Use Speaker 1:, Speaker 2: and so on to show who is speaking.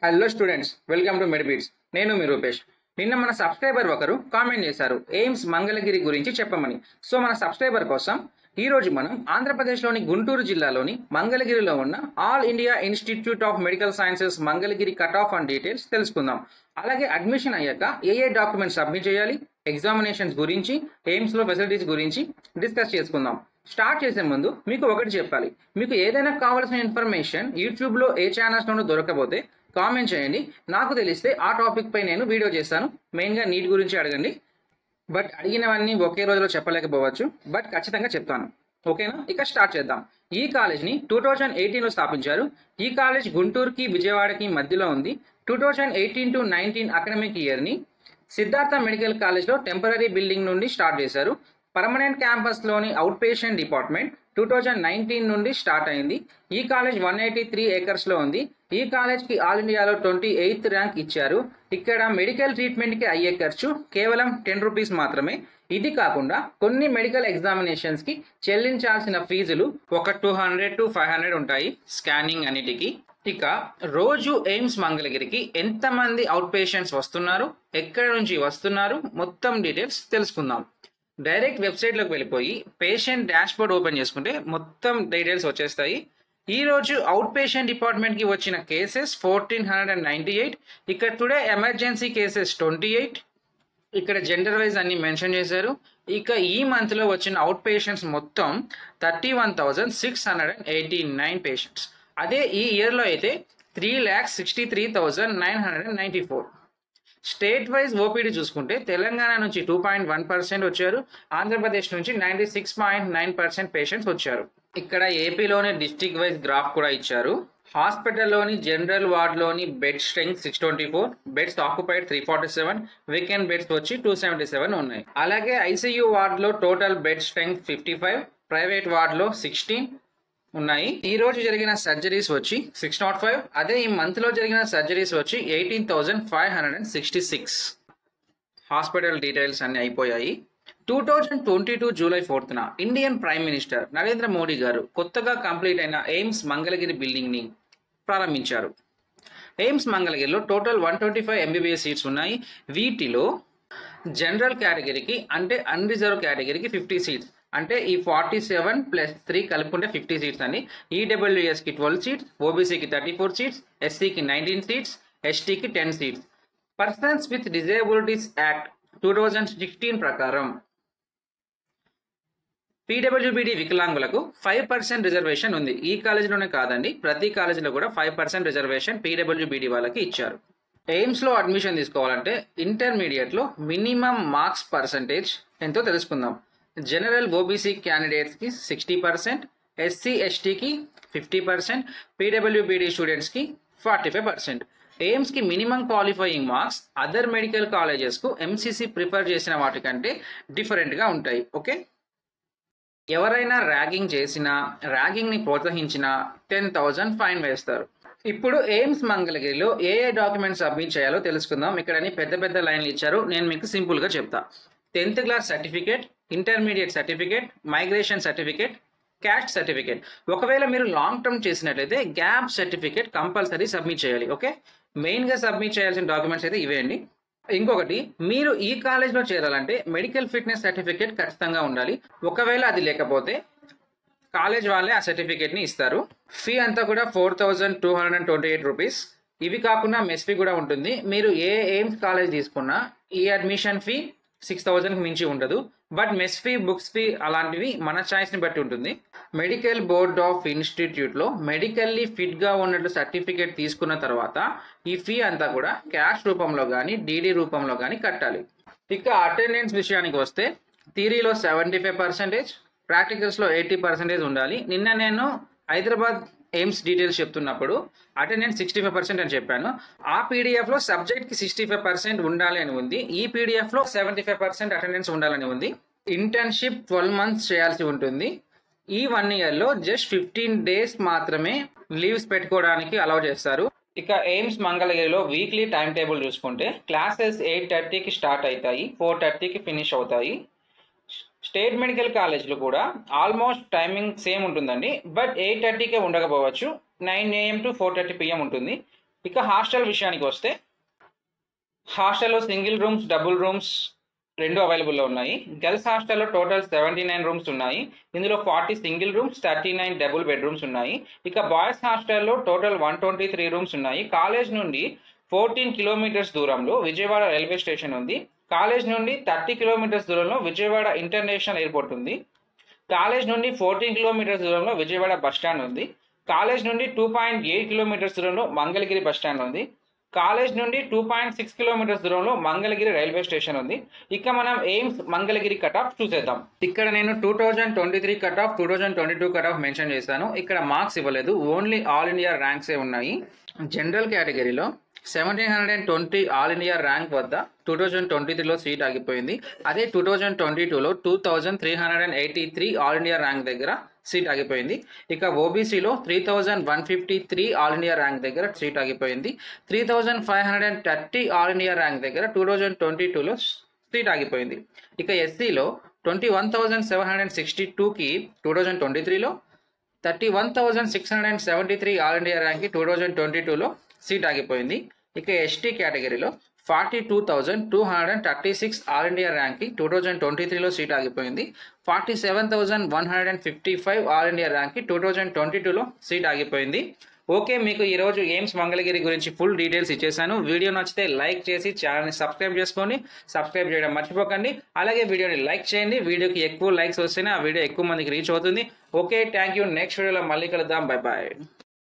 Speaker 1: Hello students, welcome to Medibeats. నేను మీ రూపేష్. నిన్న మన సబ్స్క్రైబర్ ఒకరు కామెంట్ చేశారు ఎయిమ్స్ మంగళగిరి గురించి చెప్పమని. సో మన సబ్స్క్రైబర్ కోసం ఈరోజు మనం ఆంధ్రప్రదేశ్లోని గుంటూరు జిల్లాలోని మంగళగిరిలో ఉన్న all India institute of medical sciences Mangalagiri cut off and details తెలుసుకుందాం. అలాగే అడ్మిషన్ అయ్యాక ఏ డాక్యుమెంట్స్ సబ్మిట్ చేయాలి, ఎగ్జామినేషన్స్ గురించి, ఎయిమ్స్లో ఫెసిలిటీస్ గురించి డిస్కస్ చేసుకుందాం. స్టార్ట్ చేసే ముందు మీకు ఒకటి చెప్పాలి. మీకు ఏదైనా కావాల్సిన ఇన్ఫర్మేషన్ యూట్యూబ్లో ఏ ఛానల్స్లోనూ దొరకకపోతే కామెంట్ చేయండి. నాకు తెలిస్తే ఆ టాపిక్ పై నేను వీడియో చేస్తాను. మెయిన్గా నీట్ గురించి అడగండి. బట్ అడిగినవన్నీ ఒకే రోజులో చెప్పలేకపోవచ్చు, బట్ ఖచ్చితంగా చెప్తాను. ఓకేనా? ఇక స్టార్ట్ చేద్దాం. ఈ కాలేజ్ని 2018లో స్థాపించారు. ఈ కాలేజ్ గుంటూరుకి విజయవాడకి మధ్యలో ఉంది. 2018 to 19 అకాడమిక్ ఇయర్ని సిద్ధార్థ మెడికల్ కాలేజ్లో టెంపరీ బిల్డింగ్ నుండి స్టార్ట్ చేశారు. పర్మనెంట్ క్యాంపస్లోని అవుట్ పేషెంట్ డిపార్ట్మెంట్ 2019 నుండి స్టార్ట్ అయింది. ఈ కాలేజ్ 183 ఏకర్స్లో ఉంది. ఈ కాలేజ్కి ఆల్ ఇండియాలో 28th ర్యాంక్ ఇచ్చారు. ఇక్కడ మెడికల్ ట్రీట్మెంట్కి అయ్యే ఖర్చు కేవలం 10 రూపీస్ మాత్రమే. ఇది కాకుండా కొన్ని మెడికల్ ఎగ్జామినేషన్స్కి చెల్లించాల్సిన ఫీజులు ఒక 200 to 500 ఉంటాయి స్కానింగ్ అన్నిటికీ. ఇక రోజు ఎయిమ్స్ మంగళగిరికి ఎంతమంది అవుట్ పేషెంట్స్ వస్తున్నారు, ఎక్కడి నుంచి వస్తున్నారు, మొత్తం డీటెయిల్స్ తెలుసుకుందాం. డైరెక్ట్ వెబ్సైట్లోకి వెళ్ళిపోయి పేషెంట్ డాష్బోర్డ్ ఓపెన్ చేసుకుంటే మొత్తం డీటెయిల్స్ వచ్చేస్తాయి. ఈ రోజు అవుట్ పేషెంట్ డిపార్ట్మెంట్కి వచ్చిన కేసెస్ 1498. ఇక్కడ టుడే ఎమర్జెన్సీ కేసెస్ 28. ఇక్కడ జెండర్ వైజ్ అన్ని మెన్షన్ చేశారు. ఇక ఈ మంత్లో వచ్చిన అవుట్ పేషెంట్స్ మొత్తం 31,689 పేషెంట్స్. అదే ఈ ఇయర్లో అయితే 3,63,994. స్టేట్ వైజ్ ఓపీడీ చూసుకుంటే తెలంగాణ నుంచి 2.1% వచ్చారు. ఆంధ్రప్రదేశ్ నుంచి 96.9% పేషెంట్స్ వచ్చారు. ఇక్కడ ఏపీలోని డిస్ట్రిక్ట్ వైజ్ గ్రాఫ్ కూడా ఇచ్చారు. హాస్పిటల్లోని జనరల్ వార్డ్లోని బెడ్ స్ట్రెంగ్త్ 624, బెడ్స్ ఆక్యుపైడ్ 347, వీకెండ్ బెడ్స్ వచ్చి 277 ఉన్నాయి. అలాగే ఐసీయూ వార్డ్లో టోటల్ బెడ్ స్ట్రెంగ్త్ 55, ప్రైవేట్ వార్డ్లో 16 ఉన్నాయి. ఈ రోజు జరిగిన సర్జరీస్ వచ్చి 605. అదే ఈ మంత్లో జరిగిన సర్జరీస్ వచ్చి 18,566. హాస్పిటల్ డీటెయిల్స్ అన్ని అయిపోయాయి. 2022 జూలై 4న Indian prime minister Narendra Modi గారు కొత్తగా కంప్లీట్ అయిన ఎయిమ్స్ మంగళగిరి బిల్డింగ్ని ప్రారంభించారు. ఎయిమ్స్ మంగళగిరిలో టోటల్ 125 ఎంబీబీఎస్ సీట్స్ ఉన్నాయి. వీటిలో జనరల్ కేటగిరీకి అంటే అన్రిజర్వ్ కేటగిరీకి 50 సీట్స్, అంటే ఈ 47 + 3 కలుపుకుంటే 50 సీట్స్ అని. ఈడబ్ల్యూఎస్కి 12 సీట్స్, ఓబీసీకి 34 సీట్స్, ఎస్సీకి 19 సీట్స్, ఎస్టీకి 10 seats. Persons with disabilities act 2016 ప్రకారం పీడబ్ల్యూబీడీ వికలాంగులకు 5% రిజర్వేషన్ ఉంది. ఈ కాలేజీలోనే కాదండి, ప్రతి కాలేజీలో కూడా 5% రిజర్వేషన్ పీడబ్ల్యూబీడీ వాళ్ళకి ఇచ్చారు. ఎయిమ్స్లో అడ్మిషన్ తీసుకోవాలంటే ఇంటర్మీడియట్లో మినిమం మార్క్స్ పర్సంటేజ్ ఎంతో తెలుసుకుందాం. జనరల్ ఓబీసీ క్యాండిడేట్స్కి 60%, ఎస్సీ ఎస్టీకి 50%, పీడబ్ల్యూబీడీ స్టూడెంట్స్కి 45%. ఎయిమ్స్కి minimum qualifying marks other medical కాలేజెస్కు ఎంసీసీ ప్రిఫర్ చేసిన వాటికంటే డిఫరెంట్గా ఉంటాయి. ఓకే, ఎవరైనా ర్యాగింగ్ చేసినా, ర్యాగింగ్ని ప్రోత్సహించినా 10,000 ఫైన్ వేస్తారు. ఇప్పుడు ఎయిమ్స్ మంగళగిరిలో ఏ డాక్యుమెంట్స్ సబ్మిట్ చేయాలో తెలుసుకుందాం. ఇక్కడ పెద్ద పెద్ద లైన్లు ఇచ్చారు, నేను మీకు సింపుల్గా చెప్తా. 10th class certificate, intermediate certificate, migration certificate, caste certificate. ఒకవేళ మీరు లాంగ్ టర్మ్ చేసినట్లయితే గ్యాప్ సర్టిఫికేట్ కంపల్సరీ సబ్మిట్ చేయాలి. ఓకే, మెయిన్గా సబ్మిట్ చేయాల్సిన డాక్యుమెంట్స్ అయితే ఇవే అండి. ఇంకొకటి, మీరు ఈ కాలేజ్లో చేరాలంటే మెడికల్ ఫిట్నెస్ సర్టిఫికేట్ ఖచ్చితంగా ఉండాలి. ఒకవేళ అది లేకపోతే కాలేజ్ వాళ్ళే ఆ సర్టిఫికేట్ని ఇస్తారు. ఫీ అంతా కూడా 4,228 రూపీస్. ఇవి కాకుండా మెస్ ఫీ కూడా ఉంటుంది. మీరు ఏ ఎయిమ్స్ కాలేజ్ తీసుకున్నా ఈ అడ్మిషన్ ఫీ 6,000కి మించి ఉండదు. But mess fee, books fee అలాంటివి మన ఛాయిస్ని బట్టి ఉంటుంది. మెడికల్ బోర్డ్ ఆఫ్ ఇన్స్టిట్యూట్లో మెడికల్లీ ఫిట్గా ఉన్నట్లు సర్టిఫికేట్ తీసుకున్న తర్వాత ఈ ఫీ అంతా కూడా క్యాష్ రూపంలో కానీ డీడీ రూపంలో కానీ కట్టాలి. ఇక అటెండెన్స్ విషయానికి వస్తే థియరీలో 75%, ప్రాక్టికల్స్లో 80% ఉండాలి. నిన్న నేను హైదరాబాద్ ఎయిమ్స్ డీటెయిల్స్ చెప్తున్నప్పుడు అటెండెన్స్ 65% అని చెప్పాను. ఆ పీడిఎఫ్లో సబ్జెక్ట్కి 65% ఉండాలి అని ఉంది. ఈ పీడిఎఫ్లో 75% అటెండెన్స్ ఉండాలని ఉంది. ఇంటర్న్షిప్ 12 months చేయాల్సి ఉంటుంది. ఈ 1 yearలో జస్ట్ 15 days మాత్రమే లీవ్స్ పెట్టుకోవడానికి అలౌ చేస్తారు. ఇక ఎయిమ్స్ మంగళగిరిలో వీక్లీ టైం టేబుల్ చూసుకుంటే క్లాసెస్ 8:30కి స్టార్ట్ అవుతాయి, 4:30కి ఫినిష్ అవుతాయి. స్టేట్ మెడికల్ కాలేజ్లో కూడా ఆల్మోస్ట్ టైమింగ్ సేమ్ ఉంటుందండి. బట్ 8:30కే ఉండకపోవచ్చు, 9 AM to 4:30 PM ఉంటుంది. ఇక హాస్టల్ విషయానికి వస్తే హాస్టల్లో సింగిల్ రూమ్స్, డబుల్ రూమ్స్ రెండు అవైలబుల్లో ఉన్నాయి. గర్ల్స్ హాస్టల్లో టోటల్ 79 రూమ్స్ ఉన్నాయి. ఇందులో 40 సింగిల్ రూమ్స్, 39 డబుల్ బెడ్రూమ్స్ ఉన్నాయి. ఇక బాయ్స్ హాస్టల్లో టోటల్ 123 రూమ్స్ ఉన్నాయి. కాలేజ్ నుండి 14 కిలోమీటర్స్ దూరంలో విజయవాడ రైల్వే స్టేషన్ ఉంది. కాలేజ్ నుండి 30 కిలోమీటర్స్ దూరంలో విజయవాడ ఇంటర్నేషనల్ ఎయిర్పోర్ట్ ఉంది. కాలేజ్ నుండి 14 కిలోమీటర్స్ దూరంలో విజయవాడ బస్టాండ్ ఉంది. కాలేజ్ నుండి 2.8 కిలోమీటర్స్ దూరంలో మంగళగిరి బస్టాండ్ ఉంది. కాలేజ్ నుండి 2.6 కిలోమీటర్స్ దూరంలో మంగళగిరి రైల్వే స్టేషన్ ఉంది. ఇక మనం ఎయిమ్స్ మంగళగిరి కట్ ఆఫ్ చూసేద్దాం. ఇక్కడ నేను 2023 cut off, 2022 cut off mention చేశాను. ఇక్కడ మార్క్స్ ఇవ్వలేదు, ఓన్లీ ఆల్ ఇండియా ర్యాంక్సే ఉన్నాయి. జనరల్ కేటగిరీలో 1720 ఆల్ ఇండియా ర్యాంక్ వద్ద 2023లో సీట్ ఆగిపోయింది. అదే 2022లో 2383 ఆల్ ఇండియా ర్యాంక్ దగ్గర సీట్ ఆగిపోయింది. ఇక ఓబీసీలో 3153 ఆల్ ఇండియా ర్యాంక్ దగ్గర సీట్ ఆగిపోయింది. 3530 ఆల్ ఇండియా ర్యాంక్ దగ్గర 2022లో సీట్ ఆగిపోయింది. ఇక ఎస్సీలో 21,762కి 2023లో, 31,673 ఆల్ ఇండియా ర్యాంక్కి 2022లో సీట్ ఆగిపోయింది. ఇక ఎస్టీ కేటగిరీలో 42,236 ఆల్ ఇండియా ర్యాంక్కి 2023లో సీట్ ఆగిపోయింది. 47,155 ఆల్ ఇండియా ర్యాంక్కి 2022లో సీట్ ఆగిపోయింది. ఓకే, మీకు ఈరోజు ఎయిమ్స్ మంగళగిరి గురించి ఫుల్ డీటెయిల్స్ ఇచ్చేసాను. వీడియో నచ్చితే లైక్ చేసి ఛానల్ని సబ్స్క్రైబ్ చేసుకోండి. సబ్స్క్రైబ్ చేయడం మర్చిపోకండి. అలాగే వీడియోని లైక్ చేయండి. వీడియోకి ఎక్కువ లైక్స్ వస్తేనే ఆ వీడియో ఎక్కువ మందికి రీచ్ అవుతుంది. Okay, thank you. నెక్స్ట్ వీడియోలో మళ్ళీ కలుద్దాం. Bye bye.